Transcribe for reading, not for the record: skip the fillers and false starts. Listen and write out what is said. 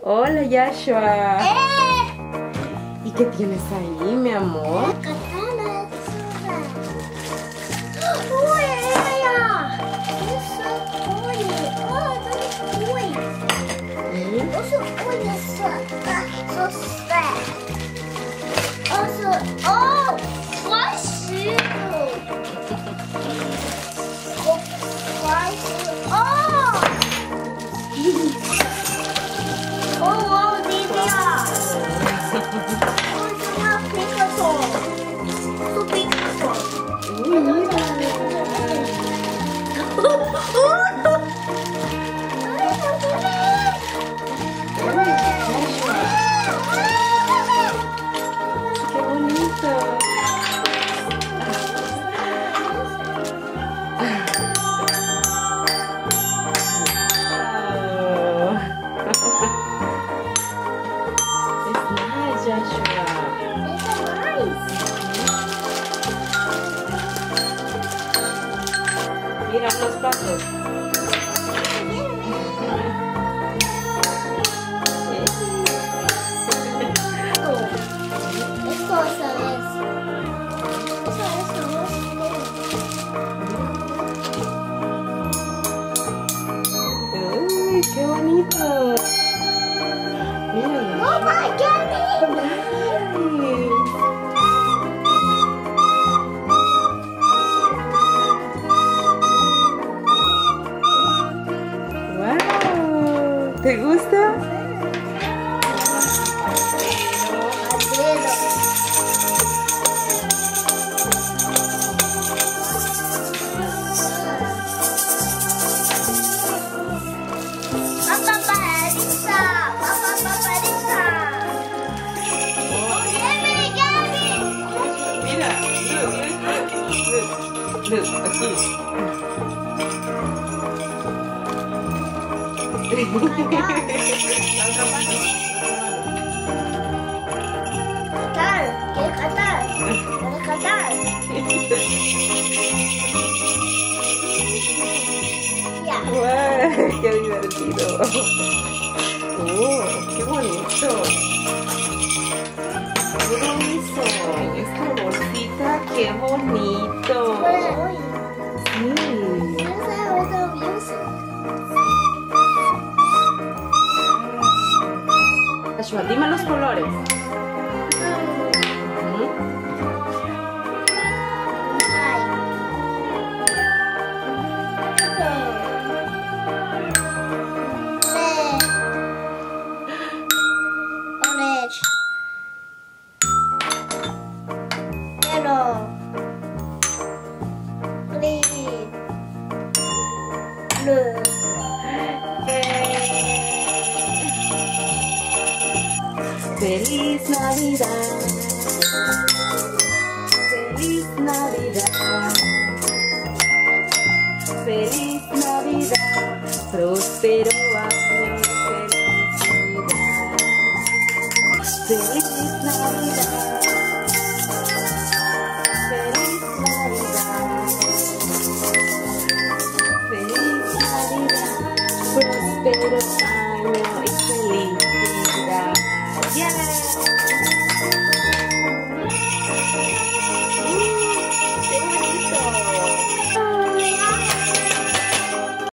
Hola, Joshua. ¿Y qué tienes ahí, mi amor? Mira los pasos. Uy, qué bonito. Mira. Oh my God. Wow. ¿Te gusta? Look, aquí. Wow, qué divertido. Oh, qué bonito. Mira eso, esta bolsita, qué bonito. Sí. Joshua, dime los colores. Orange, yellow, green, blue. Feliz Navidad, feliz Navidad, feliz Navidad, próspero año y felicidad. Feliz Navidad, feliz Navidad, feliz Navidad, próspero año y felicidad. Yeah.